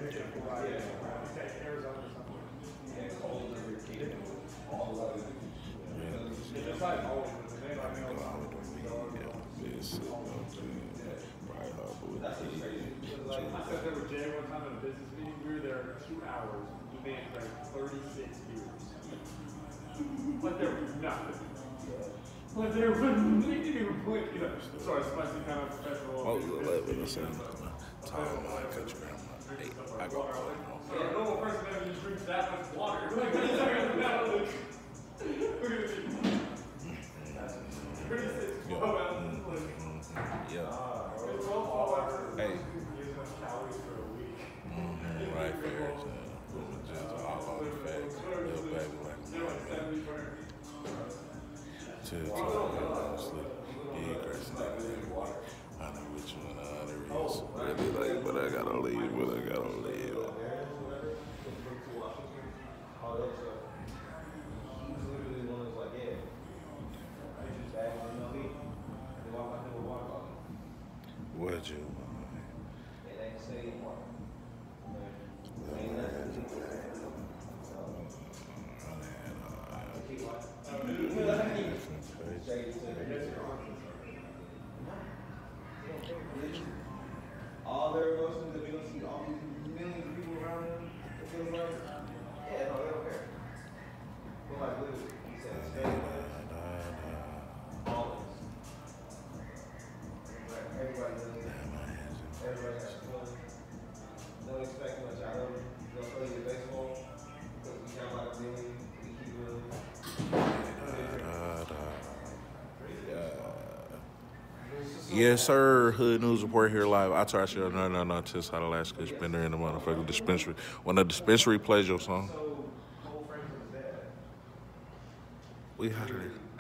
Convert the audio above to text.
There was Jay one time in a business meeting. We were there 2 hours. We made like 36 beers. But there was nothing. But there was nothing even put, you know, sorry, spicy kind of professional. Oh, 11 or something. Tom, I cut your grandma. Hey, I go. Yeah, no person ever just drinks that much water. Like, what is that? Look at this. 36, 12 ounces. Yeah. 12 hours. Hey. Calories for a week. Right there. Just all on the facts. Little baby like to sleep. Yeah, Christ, I know which one there is. Really like, but I gotta leave. Would you? All their emotions that we don't see all these millions of people around them. It feels like, yeah, no, they don't care. But like literally, he said it's fake. Always. Everybody does it. Everybody has fun. Don't expect much out of them. They'll play you baseball because we sound like a million. We keep really. Yes, sir. Hood News Report here live. I try to show no. Test how the last good spender in the motherfucking dispensary. When the dispensary plays your song, we out of there.